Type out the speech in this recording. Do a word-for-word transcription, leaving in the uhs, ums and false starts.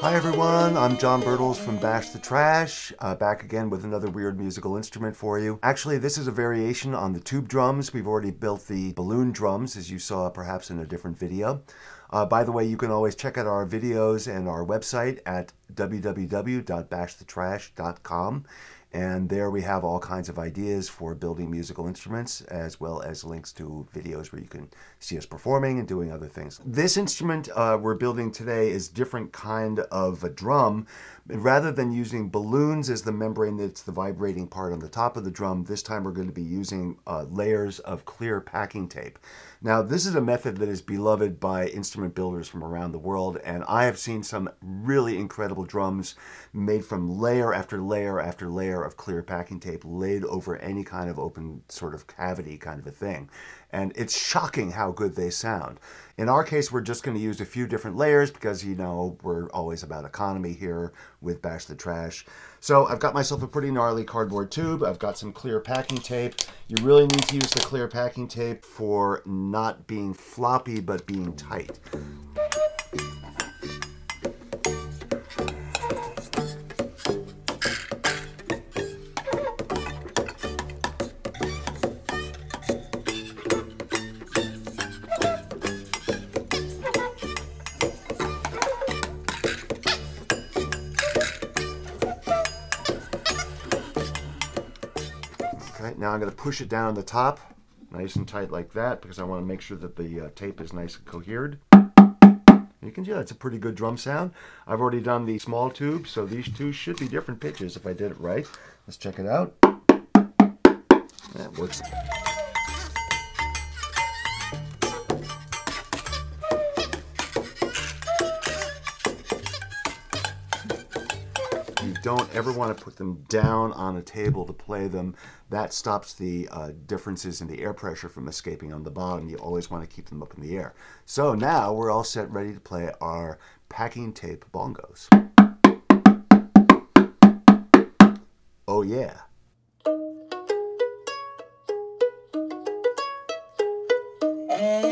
Hi everyone, I'm John Bertles from Bash the Trash, uh, back again with another weird musical instrument for you. Actually, this is a variation on the tube drums. We've already built the balloon drums, as you saw perhaps in a different video. Uh, by the way, you can always check out our videos and our website at w w w dot bash the trash dot com. And there we have all kinds of ideas for building musical instruments, as well as links to videos where you can see us performing and doing other things. This instrument uh, we're building today is a different kind of a drum. Rather than using balloons as the membrane that's the vibrating part on the top of the drum, this time we're going to be using uh, layers of clear packing tape. Now, this is a method that is beloved by instrument builders from around the world, and I have seen some really incredible drums made from layer after layer after layer of clear packing tape laid over any kind of open sort of cavity kind of a thing. And it's shocking how good they sound. In our case, we're just going to use a few different layers because, you know, we're always about economy here with Bash the Trash. So I've got myself a pretty gnarly cardboard tube. I've got some clear packing tape. You really need to use the clear packing tape for not being floppy, but being tight. Okay, now I'm going to push it down on the top, nice and tight like that, because I want to make sure that the uh, tape is nice and cohered. You can hear that's a pretty good drum sound. I've already done the small tube, so these two should be different pitches if I did it right. Let's check it out. That works. You don't ever want to put them down on a table to play them. That stops the uh, differences in the air pressure from escaping on the bottom. You always want to keep them up in the air. So now we're all set, ready to play our packing tape bongos. Oh yeah. Hey.